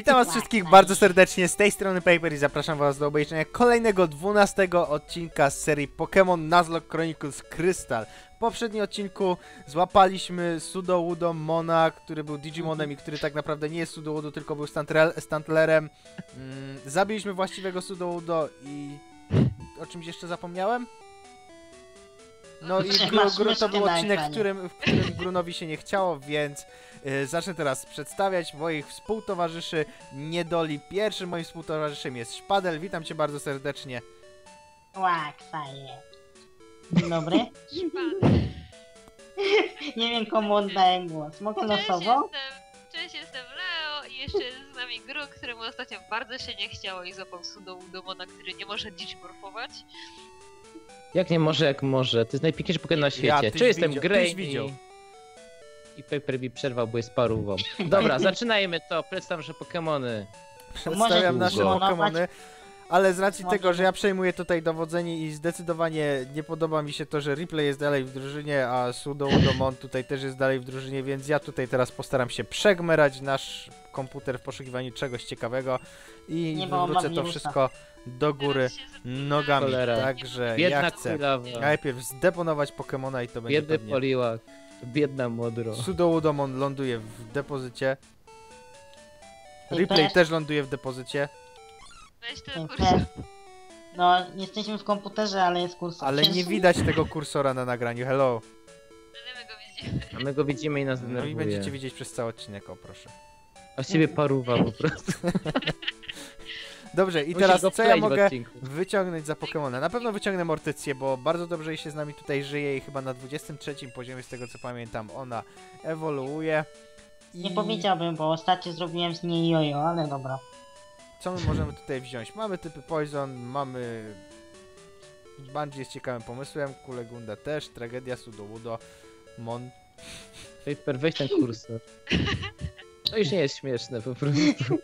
Witam was wszystkich bardzo serdecznie, z tej strony Paper i zapraszam was do obejrzenia kolejnego 12 odcinka z serii Pokémon Nuzlocke Chronicles Crystal. W poprzednim odcinku złapaliśmy Sudowoodo Mona, który był Digimonem i który tak naprawdę nie jest Sudowoodo, tylko był Stantlerem. Zabiliśmy właściwego Sudowoodo i... o czymś jeszcze zapomniałem? No i to był odcinek, w którym Grunowi się nie chciało, więc zacznę teraz przedstawiać moich współtowarzyszy Niedoli. Pierwszym moim współtowarzyszem jest Szpadel. Witam cię bardzo serdecznie. Łaksaje. Dzień dobry. Nie wiem komu oddaję głos. Mogę losowo? Cześć, jestem Leo i jeszcze jest z nami Gru, któremu ostatnio bardzo się nie chciało i złapał Sudowoodomona, który nie może dziś-morfować. Jak nie może, jak może. To jest najpiękniejszy Pokémon na świecie. Czy jestem Grey i Paper mi przerwał, bo jest parówą. Dobra, zaczynajmy to. Przedstaw nasze Pokémony. Przedstawiam nasze Pokémony. Ale z racji tego, że ja przejmuję tutaj dowodzenie i zdecydowanie nie podoba mi się to, że Ripley jest dalej w drużynie, a Sudowoodomon tutaj też jest dalej w drużynie, więc ja tutaj teraz postaram się przegmerać nasz komputer w poszukiwaniu czegoś ciekawego i wywrócę to wszystko do góry nogami. Cholera. Także Biedna ja chcę Kulawa. najpierw zdeponować Pokemona i to będzie Biedny pewnie... Poliwag. Biedna Modro. Sudowoodomon ląduje w depozycie. Ripley też ląduje w depozycie. Weź ten kursor. No, jesteśmy w komputerze, ale jest kursor. Ale nie widać tego kursora na nagraniu, hello. My go widzimy. A my go widzimy i nas No i denerwuje. będziecie widzieć przez cały odcinek, o proszę. A z ciebie paruwa po prostu. Dobrze, i Musisz teraz go co ja wkleić w mogę odcinku. wyciągnąć za Pokemona? Na pewno wyciągnę Mortycję, bo bardzo dobrze jej się z nami tutaj żyje i chyba na 23 poziomie, z tego co pamiętam, ona ewoluuje. Nie powiedziałbym, bo ostatnio zrobiłem z niej jojo, ale dobra. Co my możemy tutaj wziąć? Mamy typy Poison, mamy... Bungie jest ciekawym pomysłem, Kulegunda też, Tragedia, Sudowoodo, Mon... Paper, weź ten kursor. To już nie jest śmieszne po prostu.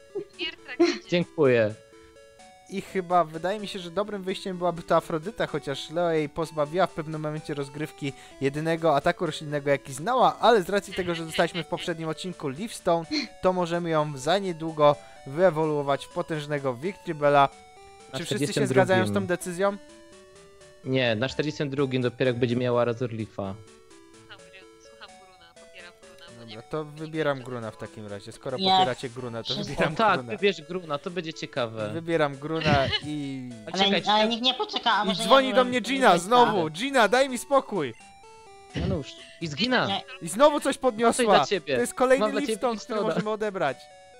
Dziękuję. I chyba wydaje mi się, że dobrym wyjściem byłaby to Afrodyta, chociaż Leo jej pozbawiła w pewnym momencie rozgrywki jedynego ataku roślinnego, jaki znała, ale z racji tego, że dostaliśmy w poprzednim odcinku Leafstone, to możemy ją za niedługo wyewoluować w potężnego Victreebella. Czy wszyscy się zgadzają z tą decyzją? Nie, na 42 dopiero jak będzie miała Razor Leafa. Słucham Gruna, popieram Gruna. Dobra, to wybieram Gruna w takim razie. Skoro popieracie Gruna, to wybieram Tak, Gruna. wybierz Gruna, to będzie ciekawe. Wybieram Gruna i... Ale nikt nie poczeka, a I może dzwoni ja do mnie Gina, znowu! Gina, daj mi spokój! No już. I zgina. I znowu coś Coś podniosła! dla To ciebie. jest kolejny Mam dla ciebie Leafstone, który pistola. możemy odebrać.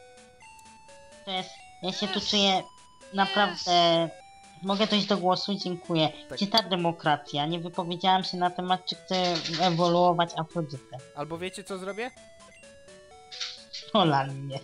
To jest, ja się tu czuję naprawdę... Mogę dojść do głosu? Dziękuję. Tak. Gdzie ta demokracja? Nie wypowiedziałam się na temat, czy chcę ewoluować Afrodytę. Albo wiecie co zrobię? Ola mnie.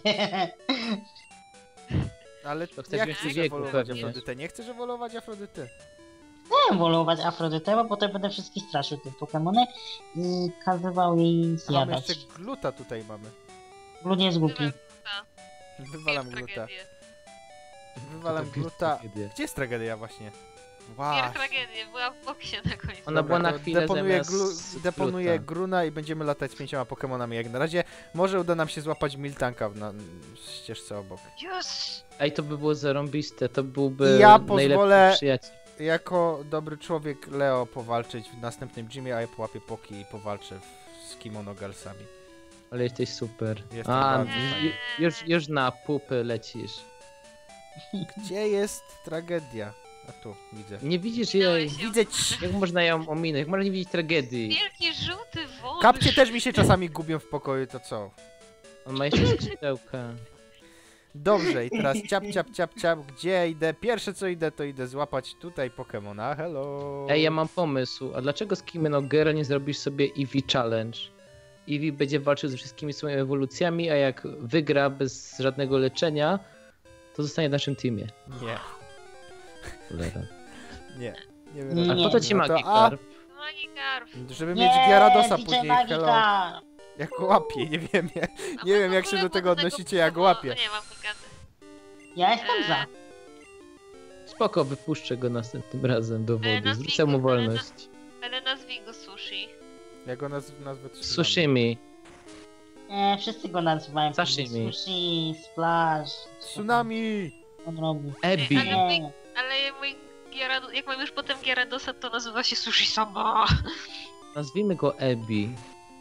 Ale To chcesz jak więcej chcesz wieku ewoluować pewnie. Afrodytę? Nie chcesz ewoluować Afrodyty? Chcę ewoluować Afrodytę, bo potem będę wszystkich straszył tych Pokemony i kazywał jej A mamy zjadać. jeszcze Gluta tutaj mamy. Lud jest głupi. Wywalam Gluta. Wywalam To Gluta. tragedia. Gdzie jest tragedia właśnie? Wow. Pier tragedię, była w boksie na końcu. Ona była na to chwilę deponuję Gluta. Gruna i będziemy latać z 5 Pokemonami jak na razie. Może uda nam się złapać Miltanka na ścieżce obok. Już! Ej, to by było zarąbiste, to byłby Ja najlepszy pozwolę- przyjaciel. Jako dobry człowiek Leo powalczyć w następnym gymie, a ja połapię Poki i powalczę z Kimono Girlsami. Ale jesteś super. Jestem A, bardzo fajny. już na pupy lecisz. Gdzie jest tragedia? A tu, widzę. Nie widzisz jej. Widzę ci. Jak można ją ominąć? Jak można nie widzieć tragedii? Wielki żółty wąż! Kapcie też mi się czasami gubią w pokoju, to co? On ma jeszcze skrzydełka. Dobrze, i teraz ciap, ciap, ciap, ciap. Gdzie idę? Pierwsze co idę, to idę złapać tutaj Pokemona. Hello! Ej, ja mam pomysł. A dlaczego z Kimeno Girl nie zrobisz sobie Eevee Challenge? Eevee będzie walczył ze wszystkimi swoimi ewolucjami, a jak wygra bez żadnego leczenia, to zostanie w naszym teamie. Nie, Cholera. nie. Nie Nie. wiem. A po to ci No to- Magikarp? Magikarp! Żeby mieć Gyaradosa DJ później, hello. Magika! Jak go łapię, nie wiem, nie wiem jak się do tego odnosicie, jak go łapię. Nie mam pokazy. Ja jestem za. Spoko, wypuszczę go następnym razem do wody. nazwij Zwrócę mu go, wolność. Ale nazwij go Sushi. Jak go nazwę trzymam. Sushimi. Wszyscy go nazywają. Sashimi. Sushi, Splash. Tsunami! On robi. Ebi. Ale mój jak mam już potem Gyaradosa, to nazywa się Sushi Sama. Nazwijmy go Ebi.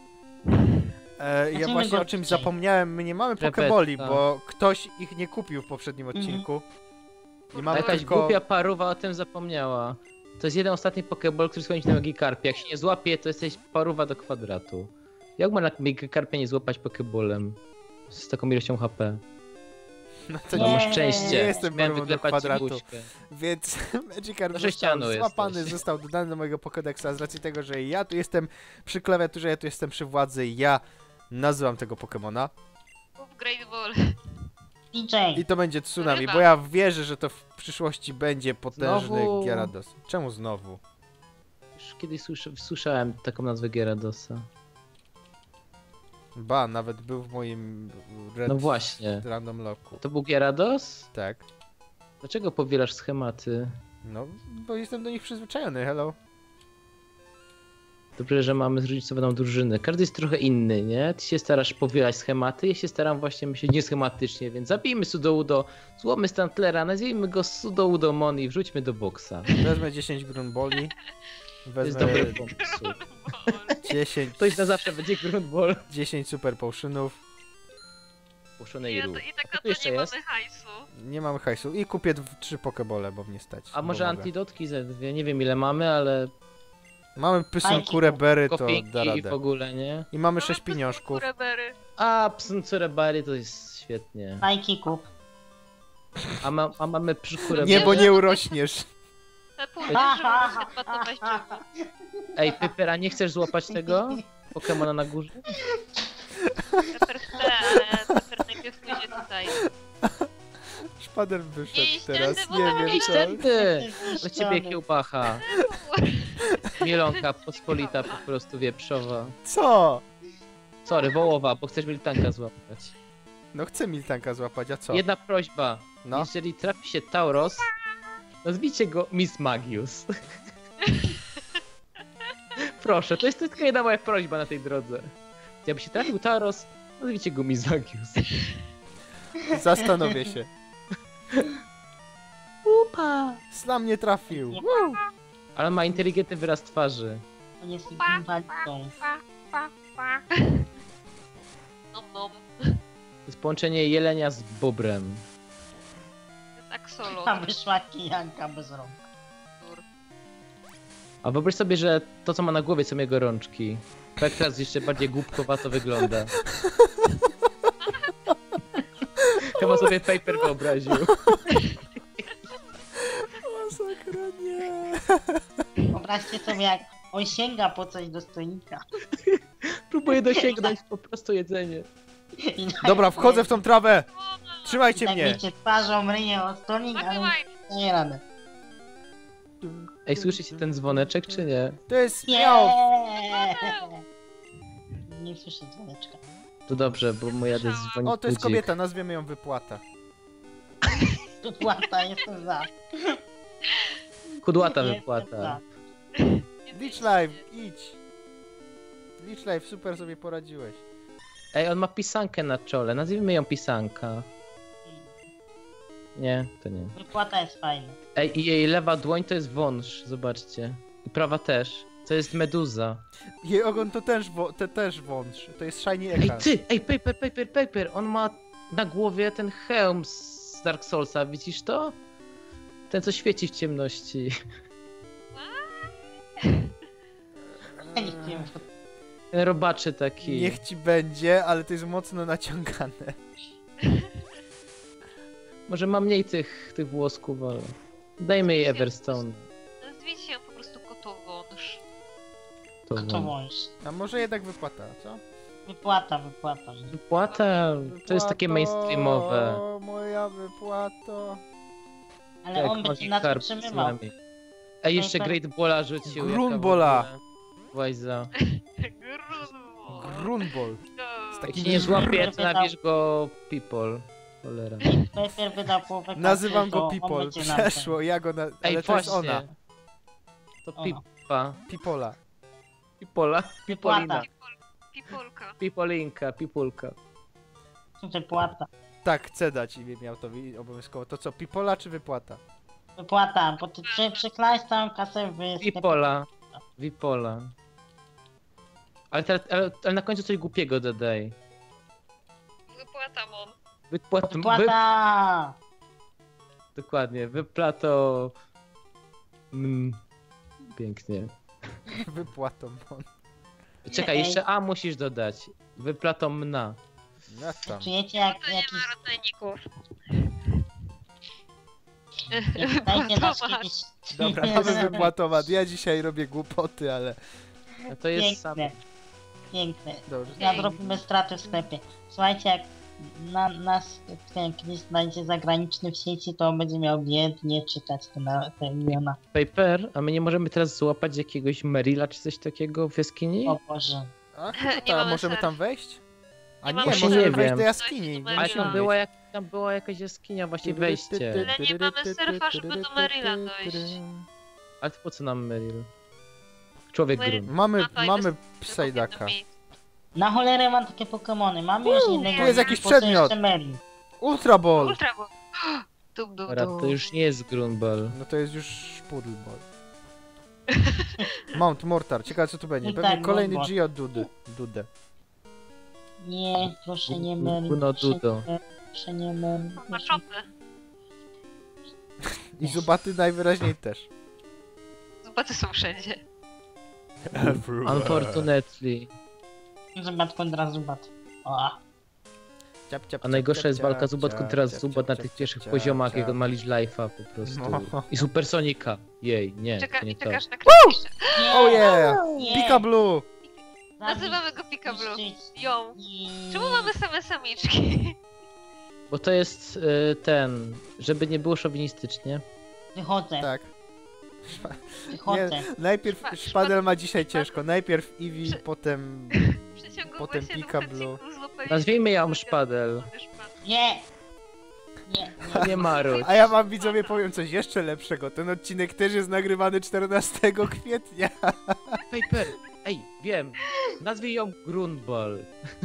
Ja Znaczy, właśnie go o czymś dzisiaj. zapomniałem, my nie mamy Krewetka. pokeboli, bo ktoś ich nie kupił w poprzednim odcinku. I A mamy jakaś tylko... głupia paruwa o tym zapomniała. To jest jeden ostatni pokeball, który schodzi na Magikarpie. Jak się nie złapie, to jesteś paruwa do kwadratu. Jak można Magikarpia nie złapać pokeballem? Z taką ilością HP. No to Nie, nie, Masz szczęście. nie jestem Miałem parową do wyklepać ci kwadratu. buźkę. Więc Magikarp Do sześcianu został złapany, jesteś. został dodany do mojego Pokédexa z racji tego, że ja tu jestem przy klawiaturze, ja tu jestem przy władzy i ja nazywam tego Pokemona. Mów Great Ball. DJ. I to będzie Tsunami, Ryba. bo ja wierzę, że to w przyszłości będzie potężny Znowu? Gyarados. Czemu znowu? Już kiedyś słyszałem taką nazwę Gyaradosa. Ba, nawet był w moim No właśnie. random locku. To był Gyarados? Tak. Dlaczego powielasz schematy? No, bo jestem do nich przyzwyczajony, hello. Dobrze, że mamy zróżnicowaną drużynę. Każdy jest trochę inny, nie? Ty się starasz powielać schematy, ja się staram właśnie myśleć nieschematycznie, więc zabijmy Sudoudo, złommy Stantlera, nazwijmy go Sudoudomon i wrzućmy do boksa. Wezmę 10 Grunboli. To jest Wezmę dobry pomysł. 10, To już na zawsze będzie Grundball. 10 Super Potionów. Puszczone I, i rób. I A taka tu to jeszcze nie jest? mamy hajsu. Nie mamy hajsu. I kupię 3 Pokebole, bo mnie stać. A bo może mogę. antidotki ze dwie? Nie wiem ile mamy, ale Mamy Fajki. Pysunkurę Berry, to kopinki da i w radę. ogóle, nie? I mamy 6 pieniążków. Kurebery. A, Psuncurebary to jest świetnie. Fajki kup. A mamy przykurę. Nie, bo nie urośniesz. Te pół że chyba to weź Ej, Pepera, nie chcesz złapać tego? Pokemona na górze? Pepper chce, ale Pepper najpierw pójdzie tutaj. Szpader wyszedł Iść teraz, tędy, bo nie tam wiem jest co. Tędy! Dla ciebie kiełbacha. Mielonka pospolita, po prostu wieprzowa. Co? Sorry, wołowa, bo chcesz militanka złapać. No chcę Miltanka złapać, a co? Jedna prośba. No. Jeżeli trafi się Tauros, nazwijcie go Miss Magius. Proszę, to jest tylko jedna moja prośba na tej drodze. Jakby się trafił Tauros, nazwijcie go Miss Magius. Zastanowię się. Upa! Slam nie trafił. Ale on ma inteligentny wyraz twarzy. On jest inwalidą. Nom nom. To jest połączenie jelenia z bobrem. Tak solo. Tam wyszła kijanka bez rąk. A wyobraź sobie, że to co ma na głowie są jego rączki. Tak teraz jeszcze bardziej głupkowato wygląda. Chyba sobie Paper wyobraził. Masakra, nie. Wyobraźcie sobie, jak on sięga po coś do stoika. Próbuję dosięgnąć po prostu jedzenie. I Dobra, wchodzę w tą trawę. Trzymajcie tak mnie. wiecie, twarzą ryje o stolik, ale Nagrywaj. nie radę. Ej, słyszycie ten dzwoneczek czy nie? To jest miał. Nie słyszę dzwoneczka. To dobrze, bo mój jadę dzwoni O, to jest budzik. kobieta, nazwiemy ją Wypłata. Wypłata, jestem za. Kudłata Jestem wypłata. za. Leech Life, idź. Leech Life, super sobie poradziłeś. Ej, on ma pisankę na czole, nazwijmy ją pisanka. Nie, to nie. Wypłata jest fajna. Ej, i jej lewa dłoń to jest wąż, zobaczcie. I prawa też. To jest meduza. Jej ogon to też wąż. To jest Shiny Ej, Echa. ty! Ej, Paper! On ma na głowie ten hełm z Dark Soulsa, widzisz to? Ten, co świeci w ciemności. Ja nie wiem, Ten robaczy taki. Niech ci będzie, ale to jest mocno naciągane. Może ma mniej tych włosków, ale... Dajmy jej Everstone. Nazwijcie ją po prostu kotowąż. to wąż. A może jednak Wypłata, co? Wypłata. Wypłata to jest takie Wypłato, mainstreamowe. Moja Wypłato. Ale on będzie nas Magikarp z utrzymywał. nami. Ej, jeszcze Great Balla rzucił. Grunbola. Łajza. Grunwo. Grunball. Jak Taki się nie złapie, to wydał- napisz go People. Cholera. Pepper wydał połowę kasy, Nazywam to go on People. będzie nam Przeszło, ja go Ej, ale to jest właśnie. ona. To Ona. Pipa. Pipola. Pipola. Pipolina. Wypłata. Pipolka. Pipolinka, pipulka. Wypłata. Tak, chcę dać imię Miautowi obowiązkowo. To co, Pipola czy wypłata? Wypłata, bo ty przeklałeś całą kasę w sklepie. Wipola. Wipola. Ale, ale na końcu coś głupiego dodaj. Wypłata mon. Wypłata! Dokładnie, wyplato... Pięknie. Wypłatą. Czekaj, Ej. jeszcze A musisz dodać. Wyplato mna. Ja tam. Czujecie jak To nie jakiś... ma rodzajników. Dajcie nasz Wypłatować. kiedyś... Dobra, mamy wypłatomat. Ja dzisiaj robię głupoty, ale... No to jest sam... Piękne. Piękne. Dobrze. Nadrobimy straty w sklepie. Słuchajcie, jak nas kiedyś znajdzie zagraniczny w sieci, to będzie miał biednie czytać te imiona. Paper, a my nie możemy teraz złapać jakiegoś Merila czy coś takiego w jaskini? O Boże. A, Nie to mamy możemy serc. tam wejść? A Nie nie, mamy możemy serca. wejść do Nie jaskini. wiem. Ale Merila. tam była jakaś jaskinia, właśnie wejście. Ale nie mamy surfa, żeby do Merila dojść. Ale to po co nam Meril? Człowiek Meril- grun. Mamy, No to mamy jest Psyducka. Na cholerę mam takie Pokemony. Mamy już jednego. tu jest jakiś po co przedmiot. jeszcze Merry? Ultra Ball! Ultra Ball. Dum, dum, Dobra, dum. to już nie jest Grunball. No to jest już Pudl Ball. Mount Mortar, ciekawe co tu będzie. No Pewnie tak, kolejny Mount Dudę. Nie, proszę nie Merry. Guno proszę Dudo. nie, Proszę nie Merry. Ma szopy. I Zubaty najwyraźniej też. Zubaty są wszędzie. Unfortunately. Zubat kontra Zubat. O, Ciap, ciap, A najgorsza ciap, jest ciap, walka ciap, Zubat ciap, kontra ciap, Zubat na ciap, tych ciap, pierwszych ciap, poziomach, ciap. jak on ma Leash Life'a po prostu. No. I Supersonika. Jej, nie, to nie to. Czekasz na kręcisz. nie, Oh yeah! nie. Pika Blue! Nazywamy go Pika Blue. Zniszczyć. Ją. I- Czemu mamy same samiczki? Bo to jest ten, żeby nie było szowinistycznie. Wychodzę, Tak. wychodzę. Najpierw Szpadel ma dzisiaj ciężko. Najpierw Eevee, potem... Przeciągu Potem właśnie Pika do Blue. chęcinku złapaliśmy Nazwijmy ją sobie Szpadel. szpadel. Nie! Nie, nie. Nie Maruć. A ja wam widzowie powiem coś jeszcze lepszego. Ten odcinek też jest nagrywany 14 kwietnia. Paper, ej, wiem. Nazwij ją Grunball.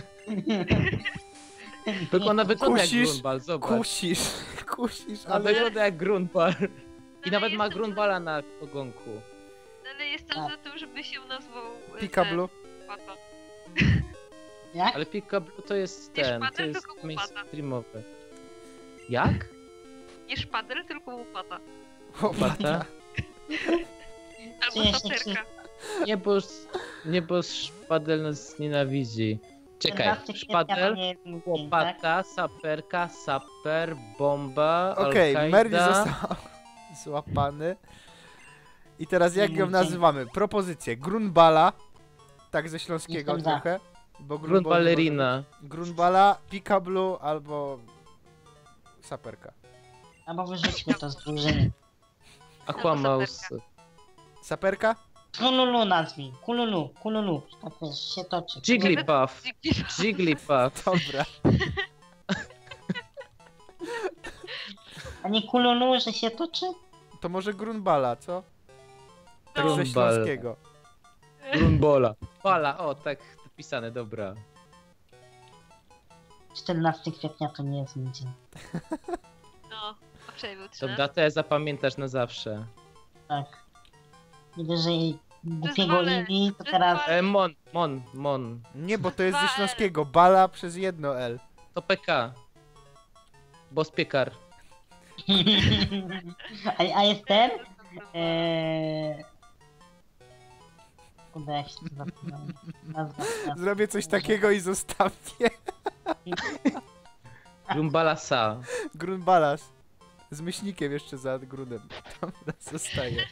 Ona wygląda jak Kusisz, Grunball, zobacz. Kusisz, Ona ale... wygląda jak Grunball. I Ale nawet ma jestem Grunballa na ogonku. Ale jestem Tak. za tym, żeby się nazwał... Pika Blue. Papa. Jak? Ale Pika Blue to jest Nie ten, to szpadel, jest tylko mainstreamowe. Jak? Nie szpadel, tylko łopata. Łopata? Albo Cieszę się. saperka. Nie, bo Szpadel nas nienawidzi. Czekaj, 14 kwietnia to Szpadel, nie jest mój dzień, tak? łopata, saperka, saper, bomba, Okej, Al-Kaida. Merli został złapany. I teraz jak ją Dzięki. nazywamy? Propozycje. Grunbala. Tak ze śląskiego Jestem za. trochę. Bo Grun ballerina. Grunbala, Pika Blue albo... Saperka. Albo wyrzućmy to z drużyny. Aquamaus. Saperka? Kululu nazwij. Kululu. Tak wiesz, się toczy. Jigglypuff. Jigglypuff. Dobra. A nie kululu, że się toczy? To może Grunbala, co? Tak ze Grunball. śląskiego. Grunbola. Bala, o tak napisane, dobra. 14 kwietnia to nie jest mój dzień. No, a wczoraj był To 13. datę zapamiętasz na zawsze. Tak. Widzę, że jej głupiego Zwalę, Eevee to zwalę. teraz... Mon. Nie, bo to jest ze Dwa L. śląskiego. Bala przez jedno L. To PK. Boss piekar. a jest ten? Kurde, jak się to zapomniałem. Nazwa. Zrobię coś takiego i zostawię. Grumbala Sa. Grunbalas. Z myślnikiem jeszcze za grunem. Dobra, zostaje.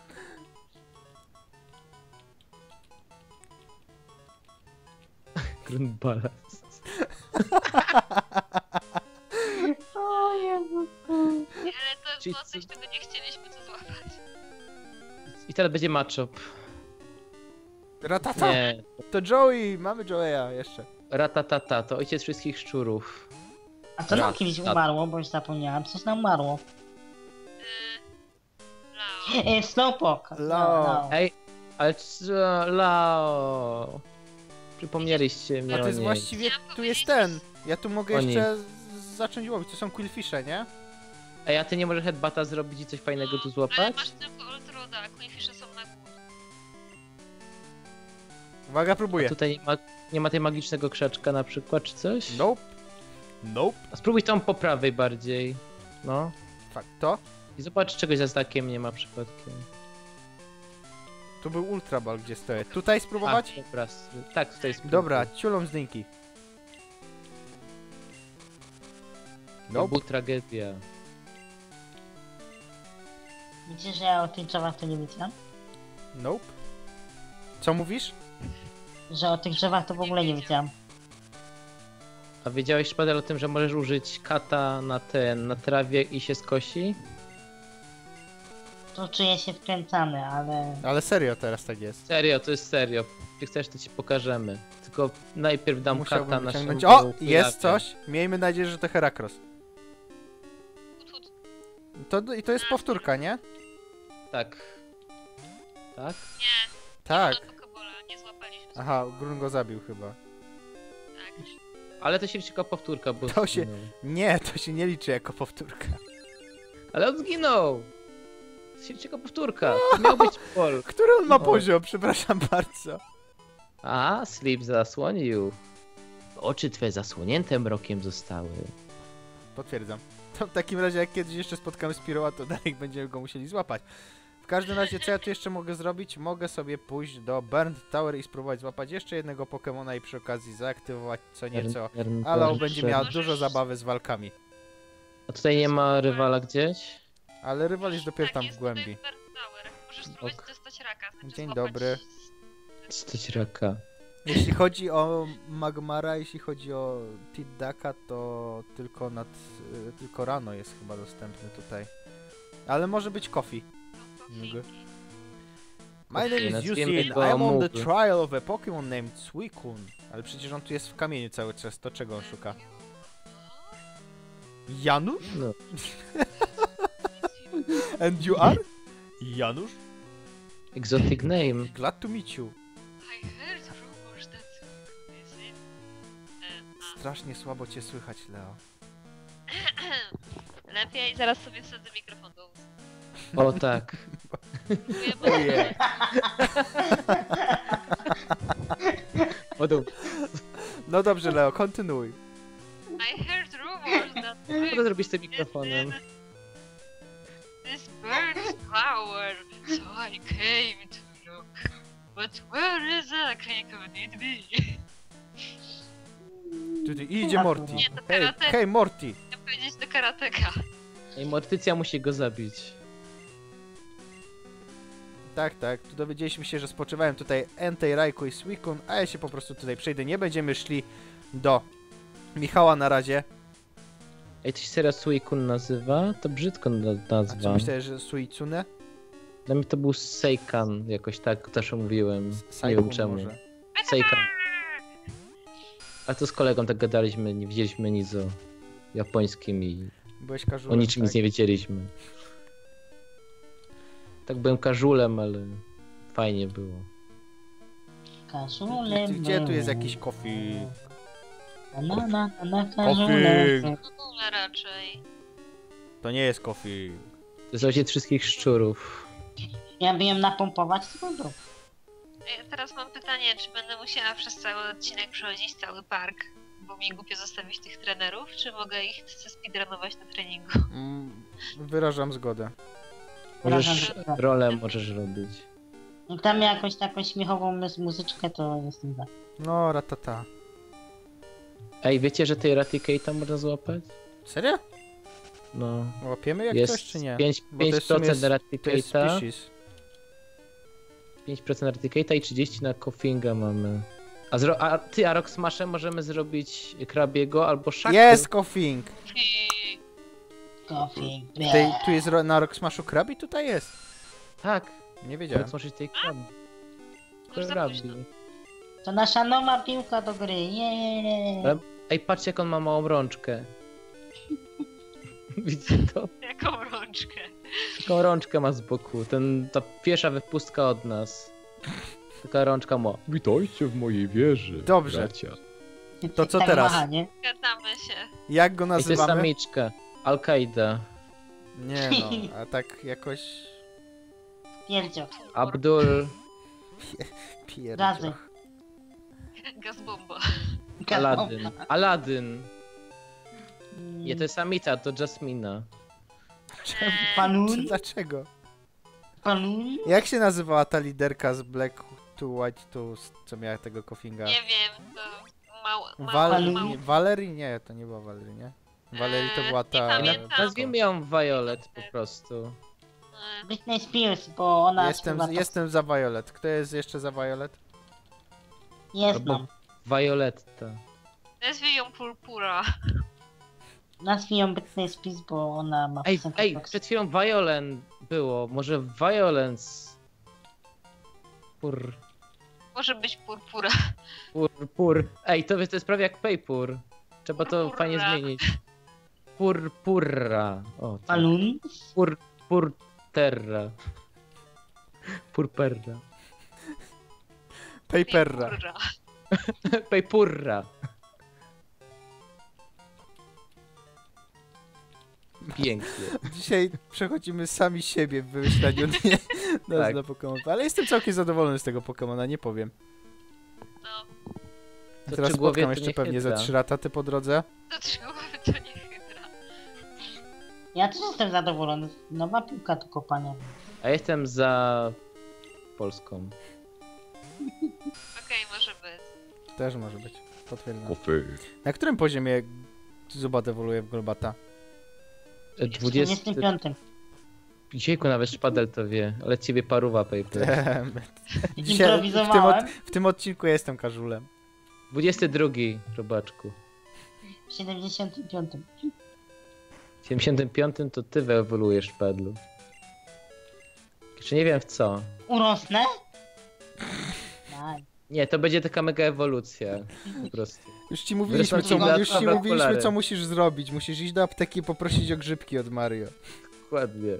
Grumbala. O Jezu. Ale to Czyli było coś, czego nie chcieliśmy tu złapać. I teraz będzie matchup. Ratata! Nie. To Joey! Mamy Joeya jeszcze. Ratatata, to ojciec wszystkich szczurów. A co nam Raz, kiedyś tak. umarło, bo już zapomniałem. Coś nam umarło. Lao. Slowpoke. Lao. No. Ej, ale co? Lao. Przypomnieliście mi A o to jest niej. właściwie, Chciałam tu jest powiedzieć- ten. Ja tu mogę Oni. jeszcze zacząć łowić. To są quillfishe, nie? Ej, a ty nie możesz headbata zrobić i coś fajnego tu Ale złapać? masz tylko Old Roda, a Queenfishe są na górze. Uwaga, A próbuję. tutaj nie ma tej magicznego krzaczka na przykład, czy coś? Nope. Nope. A spróbuj tam po prawej bardziej. No. Fakt, to? I zobacz, czegoś za znakiem nie ma przypadkiem. Tu był Ultra Ball, gdzie stoję. Tutaj spróbować? A, dobra, tak, tutaj jest. Dobra, ciulą z dynki. To Nope. była tragedia. Widzicie, że ja o tych drzewach to nie wiedziałem? Nope. Co mówisz? Że o tych drzewach to w ogóle nie wiedziałem. A wiedziałeś, Szpadel, o tym, że możesz użyć kata na trawie i się skosi? Tu czuję się wkręcany, ale... Ale serio teraz tak jest. Serio, to jest serio. Jak chcesz, to ci pokażemy. Tylko najpierw dam kata Musiałbym na wyciągnąć. szybko O! Jest kulawie. coś. Miejmy nadzieję, że to Herakros. I to jest powtórka, nie? Tak. Tak? Tak. Na Pokeballa nie złapaliśmy. Aha, Grun go zabił chyba. Tak. Ale to się liczy jako powtórka, bo To się- zginął. Nie, to się nie liczy jako powtórka. Ale on zginął! To się liczy jako powtórka. To miał być pol. Który on ma O. poziom? Przepraszam bardzo. A, Sleep zasłonił. Oczy twe zasłonięte mrokiem zostały. Potwierdzam. To w takim razie, jak kiedyś jeszcze spotkamy Spiroła, to dalej będziemy go musieli złapać. W każdym razie, co ja tu jeszcze mogę zrobić? Mogę sobie pójść do Burned Tower i spróbować złapać jeszcze jednego Pokemona i przy okazji zaaktywować co nieco. Ale będzie miała dużo zabawy z walkami. A tutaj nie ma rywala gdzieś? Ale rywal jest dopiero Tak, tam w jest głębi. tutaj Burn Tower. Możesz spróbować Ok. dostać raka. Znaczy Dzień złapać dobry. Coś raka. Jeśli chodzi o Magmara, jeśli chodzi o Tidaka, to tylko rano jest chyba dostępny tutaj. Ale może być Coffee. Mogę. My name is nazwijmy Yusin, go I am on the Mógł. trial of a Pokemon named Suicune. Ale przecież on tu jest w kamieniu cały czas, to czego on szuka? Janusz? No. And you are? Janusz? Exotic name. Glad to meet you. I heard rumors that is it. Strasznie słabo cię słychać, Leo. Lepiej, zaraz sobie wsadzę mikrofon do ust. O tak. Ojej. Odum. No dobrze, Leo, kontynuuj. I heard rumors that Co to zrobić z tym mikrofonem? This burns flower, so I came to look. But where is the cake of need be? Tutaj idzie Morty. Nie, to Hej, karate. hej Morty. Chciałem powiedzieć do karateka. Ej, Mortycja musi go zabić. Tak, tak, tu dowiedzieliśmy się, że spoczywają tutaj Entei, Raikou i Suicune, a ja się po prostu tutaj przejdę. Nie będziemy szli do Michała na razie. Ej, to się serio Suicune nazywa? To brzydko A nazwa. czy myślałeś, że Suicune? Dla mnie to był Seikan, jakoś tak też mówiłem. Nie Saikun wiem czemu. może. Seikan. A to z kolegą tak gadaliśmy, nie wiedzieliśmy nic o japońskim i Byłeś o casualem, niczym nic tak? nie wiedzieliśmy. Tak byłem casualem, ale fajnie było. Kaszule Gdzie tu jest jakiś coffee? na Coffee. kaszule. No raczej. To nie jest coffee. To jest ojciec wszystkich szczurów. Ja bym napompować tylko. Teraz mam pytanie, czy będę musiała przez cały odcinek przechodzić cały park? Bo mi głupio zostawić tych trenerów, czy mogę ich speedrunować na treningu? Wyrażam zgodę. Możesz Wrażam, że- rolę możesz robić. Jak tam jakąś taką śmiechową muzyczkę, to jestem za. No, ratata. Ej, wiecie, że tej Raticate'a można złapać? Serio? No. Łapiemy jak Jest coś, czy nie? 5%, Bo to jest w sumie 5% na To jest Raticate'a, species. 5% na Raticate'a i 30 na Koffinga mamy. A ty, a Rock Smashem możemy zrobić Krabiego albo Shaku. Jest coughing! I... Coffee. Tu jest na Rock Smashu krabi? Tutaj jest. Tak, Nie wiedziałem. Rock Smash tej krabi. Już za Krabi. późno. To nasza nowa piłka do gry. Jeee. Ale- Ej, patrzcie jak on ma małą rączkę. Widzicie to? Jaką rączkę? Taką rączkę ma z boku. Ta pierwsza wypustka od nas. Taka rączka ma. Witajcie w mojej wieży, Dobrze. bracia. To co Tak teraz? macha, nie? Zgadzamy się. Jak go I to jest nazywamy? samiczka. Al-Kaida. Nie no, a tak jakoś... Pierdzio. Abdul. Pierdzioch. Gazbomba. Aladyn. Aladyn. Mm, Nie, to jest samica, to Jasmina. Balloon? Dlaczego? Balloon? Jak się nazywała ta liderka z Black to White to, co miała tego koffinga? Nie wiem, to mała. Valerie? Valerie? Nie, to nie była Valerie, nie? Valerie to była nie ta... pamiętam. Nazwijmy ją Violet po prostu. Britney Spears, bo ona Jestem, śpiewa jestem za Violet. Kto jest jeszcze za Violet? Jest Albo mam. Violetta. Nazwij ją Purpura. Nazwij ją Britney Spears, bo ona ma Ej, piosenkę ej, Fox. przed chwilą Violent było. Może Violence. Może być Purpura. Pur. Ej, to jest prawie jak Paypur. Trzeba to Purpura. fajnie zmienić. Purpurra. O, tak. Balloon? Purterra. Purperra. Paperra. Purpura. Paypurra. Pięknie. Dzisiaj przechodzimy sami siebie w wymyślaniu nie, nazw Tak. na Pokémon. Ale jestem całkiem zadowolony z tego Pokémona, nie powiem. No, A To teraz przy głowie spotkam to jeszcze nie pewnie ze hydra. 3 rataty po drodze. to 3 głowy to nie hydra. Ja też jestem zadowolony. Nowa piłka do kopania. A jestem za Polską. Okej, może być. Też może być. Potwierdzam. Kofy. Na którym poziomie Zubat ewoluuje w Golbata? 20. 25. Dzisiejku nawet szpadel to wie, ale ciebie paruwa Paper. Dzisiaj Improwizowałem. w tym odcinku ja jestem każulem. 22, robaczku. W 75. W 75 to ty wyewoluujesz szpadlu. Jeszcze nie wiem w co. Urosnę? Daj. Nie, to będzie taka mega ewolucja. Po prostu. Już ci mówiliśmy, Wreszcie co, już ci dodatkowe mówiliśmy, okulary. co musisz zrobić. Musisz iść do apteki i poprosić o grzybki od Mario. Dokładnie.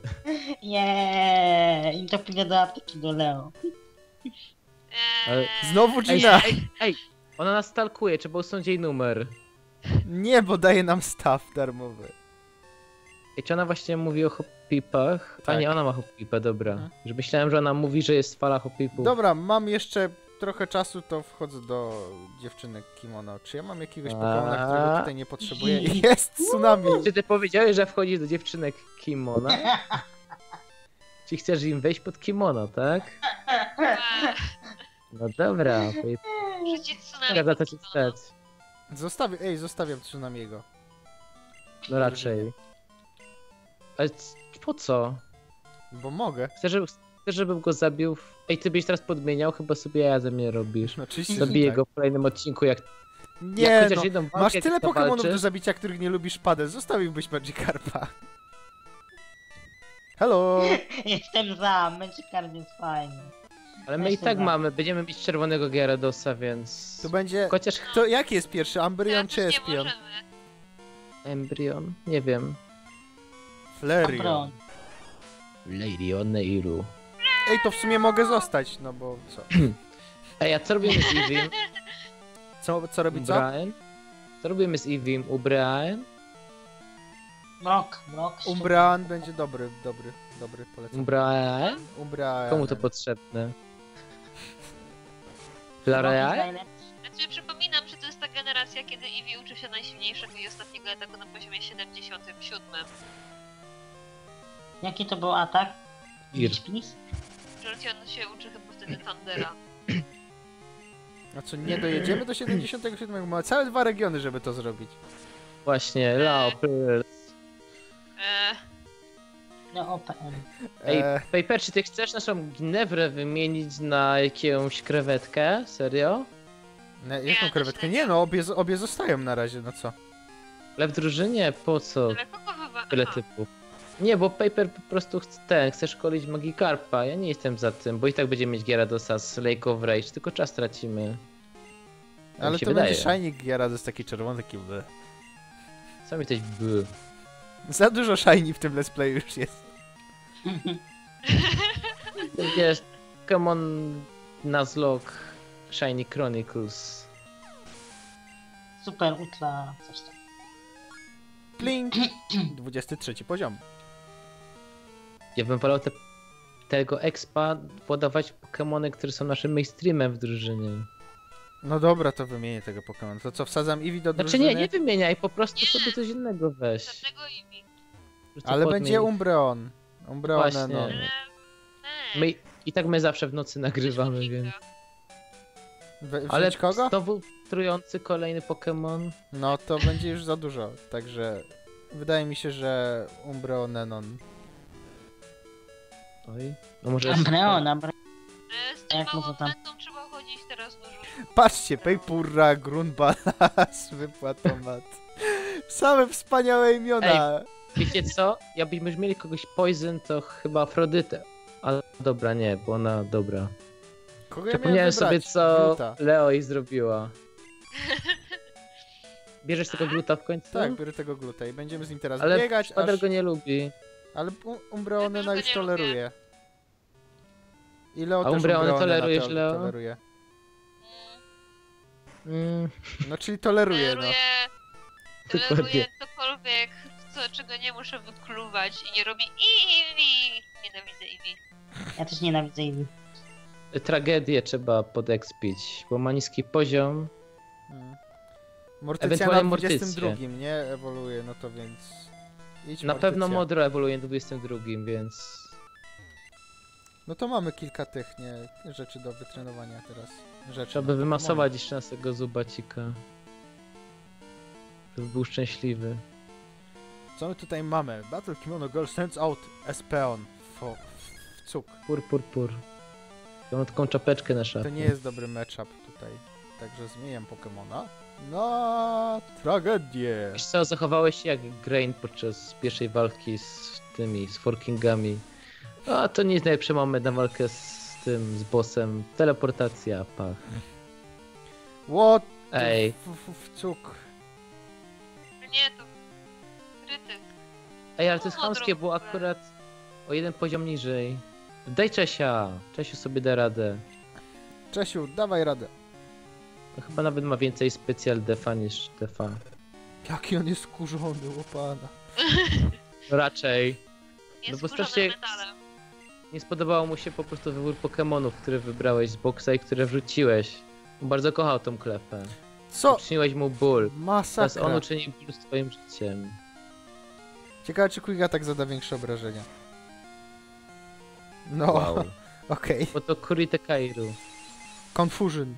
I to pójdę do apteki do Leo. Ale- Znowu Ej, Gina! ej! Ona nas stalkuje, trzeba usunąć jej numer. Nie, bo daje nam staw darmowy. Ej, czy ona właśnie mówi o hopipach? A Tak. nie, ona ma hopipę, dobra. Mhm. Że myślałem, że ona mówi, że jest fala hopipów. Dobra, mam jeszcze trochę czasu, to wchodzę do dziewczynek kimono. Czy ja mam jakiegoś Pokemona, którego tutaj nie potrzebuję? Jest tsunami! Czy ty powiedziałeś, że wchodzisz do dziewczynek kimona? Czy chcesz im wejść pod kimono, tak? No dobra, Rzucić tsunami. zgadza to się stać. Zostawiam tsunamiego. No raczej. Ale po co? Bo mogę. Chcesz, żebym go zabił? Ej, ty byś teraz podmieniał? Chyba sobie ja ze mnie robisz. No, oczywiście, że Zabiję tak. go w kolejnym odcinku, jak Nie, chociaż no. jedną walkę Masz tyle zawalczy. Pokemonów do zabicia, których nie lubisz padel. Zostawiłbyś Magikarpa. Hello! Jestem za, Magikarp jest fajny. Ale my i Myślę, tak że- mamy, będziemy mieć czerwonego Gyaradosa, więc... To będzie... Chociaż To jaki jest pierwszy? Ambryon czy Teraz już nie Espion? możemy. Embryon? Nie wiem. Flareon. Abron. Lady Oneiru. Ej, to w sumie mogę zostać, no bo co? Ej, a co robimy z Eevee? Co robi co? Brian? Co robimy z Eevee? U Brian? Mrok. Umbreon będzie dobry, polecam. Brian? Umbreon. Komu to potrzebne? Mrok jest Flareon? najlepszy. Znaczy przypominam, że to jest ta generacja, kiedy Eevee uczy się najsilniejszego i ostatniego ataku na poziomie 77. Jaki to był atak? Ir. Please? Jolteon się uczy chyba wtedy Thundera. A co, nie dojedziemy do 77? Mamy całe 2 regiony, żeby to zrobić. Właśnie, Laopyl. No OPM. Ej, Eee, Paper, czy ty chcesz naszą Ginewrę wymienić na jakąś krewetkę? Serio? jaką Nie, krewetkę? to Nie no, obie zostają na razie, no co? Ale w drużynie? Po co? Ale kogo Tyle Aha. typów. Nie, bo Paper po prostu chce szkolić Magikarpa. Ja nie jestem za tym, bo i tak będziemy mieć Gyaradosa z Lake of Rage, tylko czas tracimy. Tak Ale mi się to wydaje. będzie Shiny Gyarados taki czerwony, taki bleh. Co mi coś Za dużo Shiny w tym let's play już jest. Wiesz, Pokémon Nuzlocke Shiny Chronicles. Super, ultra, coś tam. Plink! 23 poziom. Ja bym wolał tego expa podawać Pokemony, które są naszym mainstreamem w drużynie. No dobra, to wymienię tego Pokemon. To co, wsadzam Eevee do Znaczy drużyny? nie wymieniaj, po prostu Nie. sobie coś innego weź. Żadnego Eevee. Po prostu Ale podmień. będzie Umbreon. Umbreon, Właśnie. no. Ale... My, I tak my zawsze w nocy nagrywamy, więc... Ale Ale kogo? znowu trujący kolejny Pokémon. No to będzie już za dużo, także wydaje mi się, że Umbreonenon. Oj, no może... Ambreon, Ambreon. Z tym Jak mu małą to tam? mętą trzeba chodzić teraz dużo. Patrzcie, Pejpurra, Grunbalas, Wypłatomat. Same wspaniałe imiona. Wiecie co? Jakbyśmy mieli kogoś Poison, to chyba Afrodytę. Ale dobra, nie, bo ona dobra. Kogo ja miałem Przypomniałem sobie, wybrać? co Gluta. Leo jej zrobiła. Bierzesz tego gluta w końcu? Tak, biorę tego Gluta i będziemy z nim teraz Ale biegać, Szpader aż... go nie lubi. Ale Umbreonena Ja już też go nie toleruje. I Leo A też Umbreonę Umbreonena tolerujesz, Leo? toleruje. Mm, No czyli toleruje, no. Dokładnie. Toleruję cokolwiek, czego nie muszę wykluwać i nie robi Eevee. Nienawidzę Eevee. Ja też nienawidzę Eevee. Tragedię trzeba podekspić, bo ma niski poziom. Mortycja Ewentualnie na Mortycję. 22, nie? Ewoluuje, no to więc... Idź Na pewno Mortycja. Modro ewoluuje na 22, więc... No to mamy kilka tych, nie, rzeczy do wytrenowania teraz. Rzeczy. Trzeba by wymasować jeszcze naszego Zubacika. Żeby był szczęśliwy. Co my tutaj mamy? Battle Kimono Girl sends out Espeon. W cuk. Pur. Ja mam taką czapeczkę na szafie. To nie jest dobry matchup tutaj. Także zmieniam Pokemona na tragedię. Wiesz co, zachowałeś się jak Grain podczas pierwszej walki z Forkingami. A to nie jest najlepszy moment na walkę z bossem. Teleportacja, pach. What? Ej, W cuk. Nie, to krytyk. ale to jest No, chamskie, bo akurat o jeden poziom niżej. Daj Czesia! Czesiu sobie da radę. Czesiu, dawaj radę. To chyba nawet ma więcej specjal defa niż defa. Jaki on jest skurzony, łopana. Raczej. Jest No bo skórzony strasznie- metalem. Nie spodobało mu się po prostu wybór Pokemonów, które wybrałeś z boksa i które wrzuciłeś. On bardzo kochał tą klepę. Co? Uczyniłeś mu ból. Teraz Masakra. on uczyni ból swoim życiem. Ciekawe, czy Quiga tak zada większe obrażenia. No, Wow. okej. Bo to Kurite Kairu. Confusion.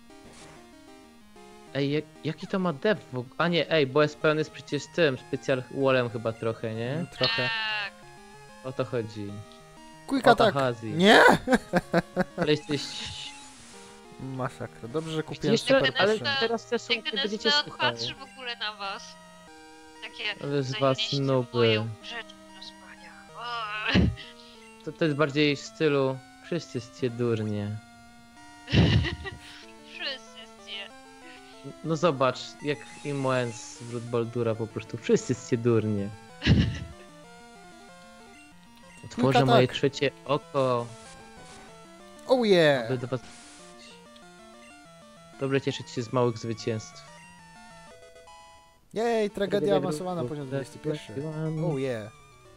Ej, jaki to ma def w ogóle? A nie, bo SPN jest przecież tym, specjal wallem chyba trochę, nie? Trochę. Tak. O to chodzi. Quiga tak. Otahazi. Nie! Ale jesteś... Masakra. Dobrze, że kupiłem Jeszcze, super ale potion. teraz te są, Jak nie ten będziecie Espeon słuchali. patrzy w ogóle na was. Takie, Ale z was zanieście nuby. moją rzecz do spania. O. To jest bardziej w stylu... Wszyscy jesteście durnie. Wszyscy jesteście. No zobacz, jak Imoen z Blood Baldura po prostu. Wszyscy jesteście durnie. Otworzę tak. moje trzecie oko, Oh yeah! aby do was... Dobrze cieszyć się z małych zwycięstw. Jej, tragedia awansowana, poziom 21. Oh yeah.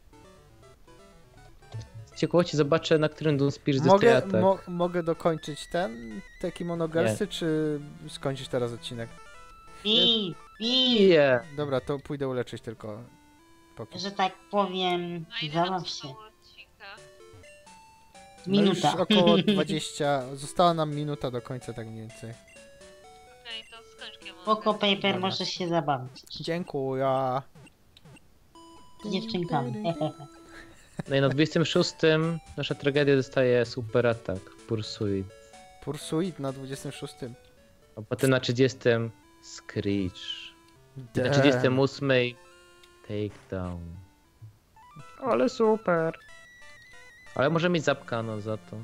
Z ciekawości zobaczę, na którym Dunspear zyskuje atak. Mogę dokończyć te Kimono Girlsy, czy skończyć teraz odcinek? I, Nie. Dobra, to pójdę uleczyć tylko Poki. że tak powiem, A ile nam zabaw się. zostało odcinka? No już Minuta. około 20, została nam minuta do końca, tak mniej więcej. Okej, to skończ Kiemon. Poco Paper Dobra. może się zabawić. Dziękuję. Z dziewczynkami. No i na 26 nasza tragedia dostaje super atak, Pursuit. Pursuit na 26. A potem na 30 Screech. I na Damn. 38 Takedown. Ale super. Ale może mieć zapkano za to.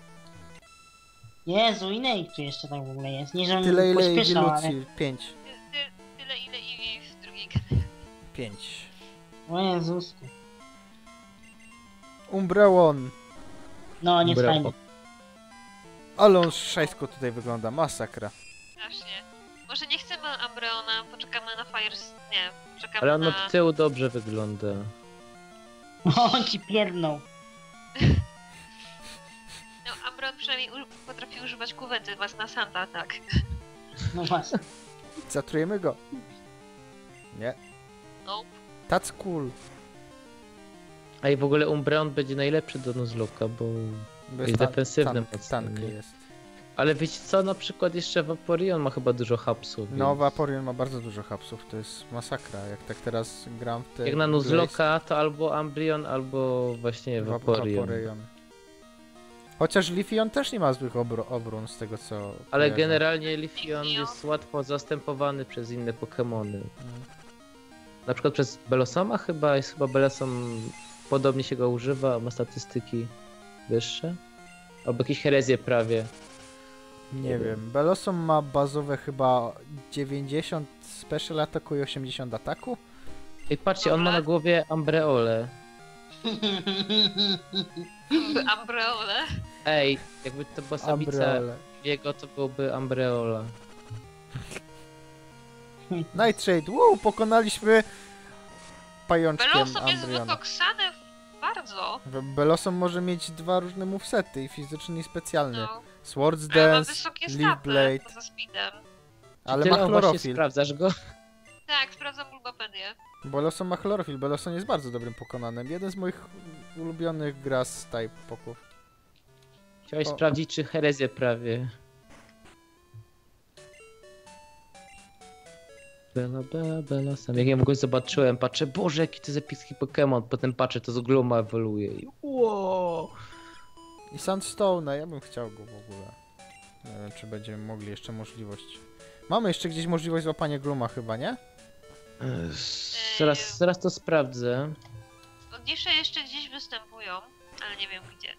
Jezu, ile ich tu jeszcze tak w ogóle jest? Nie, żebym Tyle ile pośpieszał, ale... Ewilucji. 5. Tyle ile Eevee w drugiej generacji. 5. O Jezusku. Umbreon. No, nie jest Brawo. fajny. Ale on szajsko tutaj wygląda, masakra. Strasznie. Może nie chcemy Ambreona, poczekamy na Fires... Nie, poczekamy Ale on na... od tyłu dobrze wygląda. O, on ci pierdnął. No, Ambreon przynajmniej potrafi używać kuwety, was na Santa, tak. No właśnie. Zatrujemy go. Nie. No. That's cool. A i w ogóle Umbreon będzie najlepszy do Nuzlocke'a, bo Bo jest defensywny mocno, tank nie? jest. Ale wiecie co, na przykład jeszcze Vaporeon ma chyba dużo hapsów. No, więc... Vaporeon ma bardzo dużo hapsów, to jest masakra. Jak tak teraz gram w te... Jak na Nuzlocke'a to albo Umbreon, albo właśnie Vaporeon. Vaporeon. Chociaż Leafeon też nie ma złych obron z tego co... Ale kojarzę. generalnie Leafeon Leafeon. jest łatwo zastępowany przez inne Pokemony. Mm. Na przykład przez Bellosoma chyba Bellosom podobnie się go używa, ma statystyki wyższe. Albo jakieś herezje prawie. Nie wiem. Bellosom ma bazowe chyba 90 special ataku i 80 ataku. I patrzcie, on ma na głowie Ambreole. Ambreole. Ej, jakby to była samica Ambreole. jego, to byłoby Ambreola. Nightshade, wow, pokonaliśmy pajączkiem Belosom jest Ambreona. wykoksany bardzo. Bellosom może mieć dwa różne movesety, i fizyczny i specjalny. No. Swords Ale ma Dance, wysokie Leaf staty Blade, poza speedem. ale Tyle ma on właśnie chlorofil. sprawdzasz go? Tak, sprawdzam Bulbapedię. Bellosom ma chlorofil, Bellosom jest bardzo dobrym pokonanym. Jeden z moich ulubionych grass type poków. Chciałeś O. sprawdzić, czy herezję prawie. Bella, sam. Jak ja go zobaczyłem, patrzę, Boże, jaki to jest epicki Pokémon. Potem patrzę, to z Gluma ewoluuje i wow. I Sandstone'a, ja bym chciał go w ogóle. Nie wiem, czy będziemy mogli jeszcze możliwość. Mamy jeszcze gdzieś możliwość złapania Gluma chyba, nie? Zaraz to sprawdzę. Odnisze jeszcze gdzieś występują, ale nie wiem gdzie.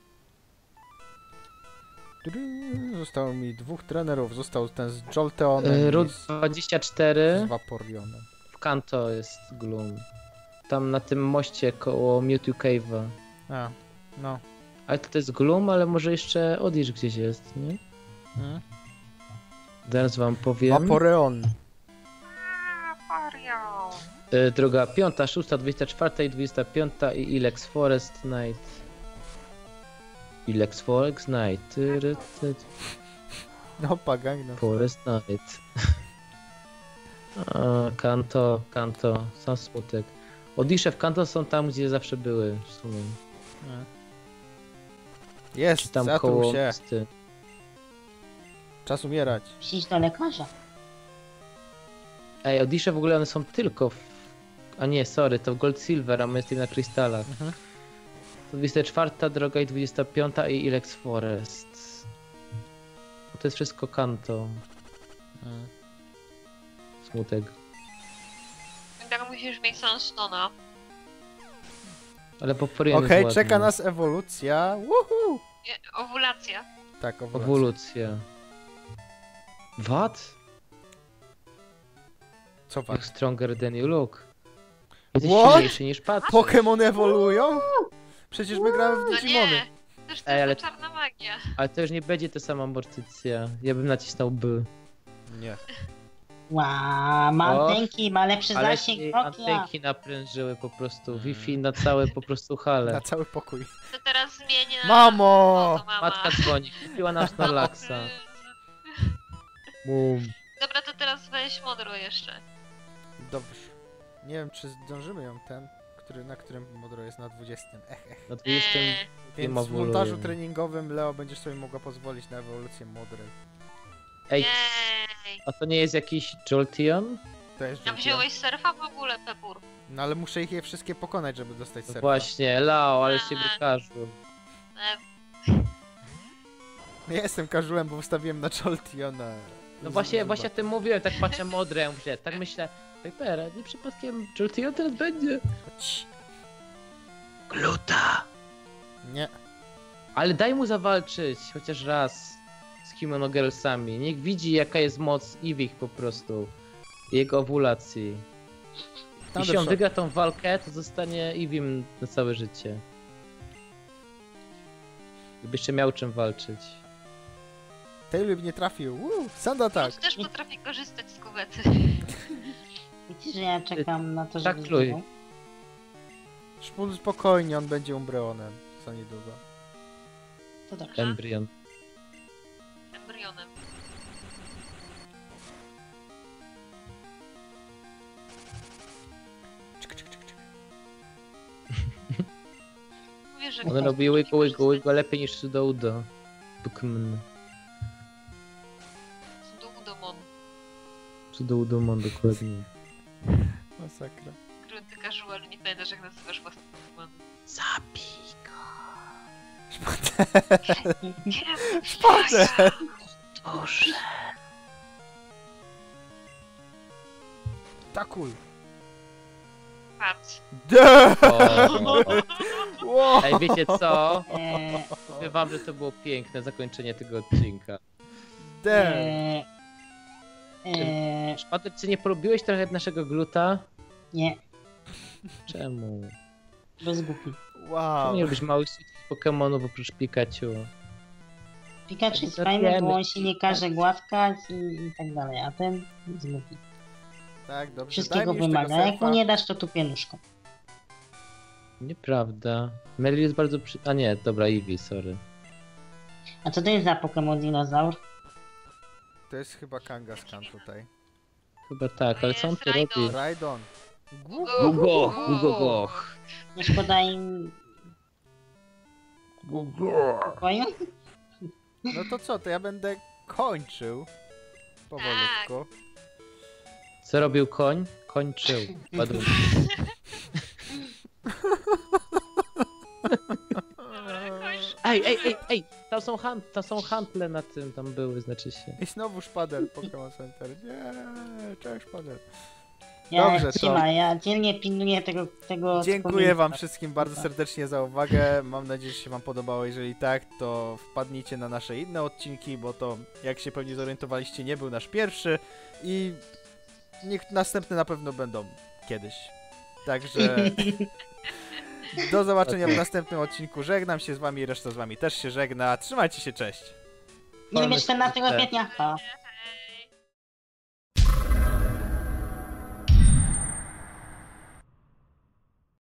Zostało mi dwóch trenerów. Został ten z Jolteonem i Route z 24 Vaporionem. w Kanto jest Gloom. Tam na tym moście koło Mewtwo Cave'a. A, no. Ale to jest Gloom, ale może jeszcze Odish gdzieś jest, nie? Hmm? Zaraz wam powiem. Vaporeon. Mario! Droga 5, 6, 24 i 25 i Ilex Forest Night. Ilex Forest Night. No, Pagangno. Forest Night. Kanto, sam smutek. Odisze w Kanto są tam, gdzie zawsze były w sumie. Czy Jest, tam zatruł koło się. mosty. Czas umierać. Przyjdź do lekarza. Ej, Odisze w ogóle one są tylko w... A nie, sorry, to w Gold Silver, a my jesteśmy na krystalach. Mhm. To 24 droga i 25 i Ilex Forest. To jest wszystko Kanto. Smutek. I tak musisz mieć Sandstone'a. Ale Vaporeon Okej, jest czeka ładny. nas ewolucja. Woohoo! Owulacja. Tak, ewolucja. Ewolucja. What? Co Jak was? stronger than you look. Jesteś What? silniejszy niż patrz. Pokémon ewoluują? Przecież my gramy w No Digimony. nie! Też to Ej, ale- jest czarna magia. Ale to już nie będzie ta sama amortycja. Ja bym nacisnął B. Nie. Ła, ma O, antenki, ma lepszy Ale zasięg ci Nokia. antenki naprężyły po prostu. Wi-Fi na całe po prostu hale. Na cały pokój. To teraz zmienię na... Mamo! O, to mama. Matka dzwoni. Kupiła nam Snorlaxa. Mum. Dobra, to teraz weź modro jeszcze. Dobrze. Nie wiem, czy zdążymy ją na którym Modro jest na 20. Na 20 Więc w ewoluuje. montażu treningowym Leo będziesz sobie mogła pozwolić na ewolucję Modrej. Ej, Jej! a to nie jest jakiś Jolteon? To jest A Jolteon. wziąłeś surfa w ogóle, Pepur? No ale muszę ich je wszystkie pokonać, żeby dostać serca. Właśnie, Lao, ale się wykażu. Ja jestem casualem, bo ustawiłem na Jolteona. No właśnie o tym mówiłem, tak patrzę modre, ja mówię, tak myślę, Pepera, nie przypadkiem Jolteon teraz będzie? Cii. Gluta! Nie. Ale daj mu zawalczyć, chociaż raz z Kimono Girlsami. Niech widzi jaka jest moc Eevee po prostu. Jego owulacji. Jeśli on Thundershock. wygra tą walkę, to zostanie Eevee na całe życie. Gdyby jeszcze miał czym walczyć. Tail Whip nie trafił. Sanda tak. Groot też potrafi korzystać z kuwety. Widzicie, że ja czekam na to, Tak, żeby Luj. zginął? Szpul spokojnie, on będzie Umbreonem za niedługo. To dobrze. Embrion. Embrionem. Mówię, że One robi łygo lepiej niż Sudoudo. Pokémon. Sudoudomon. Sudoudomon dokładnie. Masakra. Groot, ty casual, nie pamiętasz jak nazywasz własny Pokémon. Zabij go. Szpadę! Boże. Takul! Patrz. Wow. Ej, wiecie co? Eee, Powiem wam, że to było piękne zakończenie tego odcinka. Damn. Szpader, czy nie polubiłeś trochę naszego gluta? nie, Czemu? bez głupi. Wow. Czemu nie lubisz małych Pokemonów oprócz Pikachu? Pikachu jest To fajny, wiemy. bo on się nie każe głaskać i tak dalej, a ten jest głupi. Tak, dobrze. Wszystkiego daj mi już wymaga. tego Jak mu selfa. nie dasz, to tupie nóżką. Nieprawda. Meli jest bardzo A nie, dobra, Eevee, sorry. A co to jest za Pokémon dinozaur? To jest chyba Kangaskhan tutaj. Chyba tak, ale co on tu Jest robi? Raidon. Gugo. Nie szkoda im... pokoju? No to co, to ja będę kończył. Powolutku. Co robił koń? Kończył. Padł. Dobra, kończ. Ej! Tam są handle na tym, tam były, znaczy się. I znowu szpader Pokémon Center. Nie, cześć szpader. Ja, Dobrze, to- trzyma, ja dzielnie pilnuję tego Dziękuję wam miejsca. wszystkim bardzo serdecznie za uwagę. Mam nadzieję, że się wam podobało. Jeżeli tak, to wpadnijcie na nasze inne odcinki, bo to, jak się pewnie zorientowaliście, nie był nasz pierwszy i następne na pewno będą kiedyś. Także do zobaczenia w następnym odcinku. Żegnam się z wami, reszta z wami też się żegna. Trzymajcie się, cześć! Nie wiem, 14 kwietnia. Pa. Nie,